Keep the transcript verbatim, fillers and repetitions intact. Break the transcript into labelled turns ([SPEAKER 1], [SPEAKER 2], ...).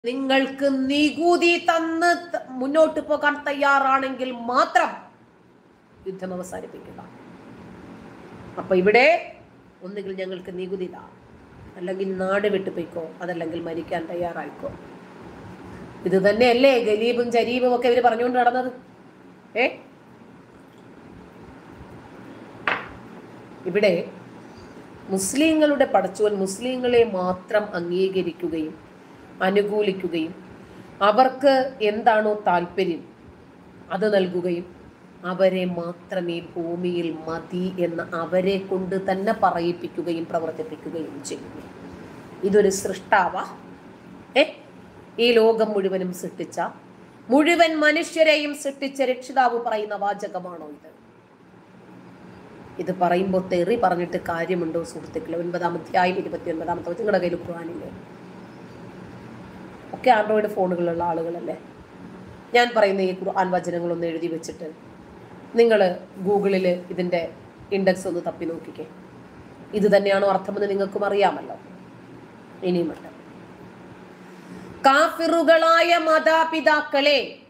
[SPEAKER 1] നിങ്ങൾക്ക് നികുതി തന്ന് മുന്നോട്ട് പോകാൻ തയ്യാറാണെങ്കിൽ മാത്രം യുദ്ധം അവസാനിപ്പിക്കുക. അപ്പൊ ഇവിടെ ഒന്നുകിൽ ഞങ്ങൾക്ക് നികുതി താ, അല്ലെങ്കിൽ നാട് വിട്ടുപോയിക്കോ, അതല്ലെങ്കിൽ മരിക്കാൻ തയ്യാറായിക്കോ. ഇത് തന്നെയല്ലേ ഗലീബും ജരീബും ഒക്കെ ഇവര് പറഞ്ഞുകൊണ്ട് നടന്നത്. ഏ ഇവിടെ മുസ്ലിങ്ങളുടെ പടച്ചോൻ മുസ്ലിങ്ങളെ മാത്രം അംഗീകരിക്കുകയും അനുകൂലിക്കുകയും അവർക്ക് എന്താണോ താല്പര്യം അത് നൽകുകയും അവരെ മാത്രമേ ഭൂമിയിൽ മതി എന്ന് അവരെ കൊണ്ട് തന്നെ പറയിപ്പിക്കുകയും പ്രവർത്തിപ്പിക്കുകയും ചെയ്യുന്നു. ഇതൊരു സൃഷ്ടാവ ഏ ഈ ലോകം മുഴുവനും സൃഷ്ടിച്ച, മുഴുവൻ മനുഷ്യരെയും സൃഷ്ടിച്ച രക്ഷിതാവ് പറയുന്ന വാചകമാണോ ഇത്? ഇത് പറയുമ്പോൾ തെറി പറഞ്ഞിട്ട് കാര്യമുണ്ടോ സുഹൃത്തുക്കളെ? ഒൻപതാം അധ്യായം ഇരുപത്തി ഒൻപതാമത്തെ നിങ്ങളുടെ കയ്യിൽ ഖുർആനില്ലേ? ഒക്കെ ആൻഡ്രോയിഡ് ഫോണുകളുള്ള ആളുകളല്ലേ? ഞാൻ പറയുന്ന ഈ ഖുർആൻ വചനങ്ങളൊന്ന് എഴുതി വെച്ചിട്ട് നിങ്ങൾ ഗൂഗിളിൽ ഇതിൻ്റെ ഇൻഡെക്സ് ഒന്ന് തപ്പി നോക്കിക്കേ. ഇത് തന്നെയാണോ അർത്ഥമെന്ന് നിങ്ങൾക്കും അറിയാമല്ലോ. ഇനിയുമുണ്ട്. കാഫിറുകളായ മാതാപിതാക്കളെ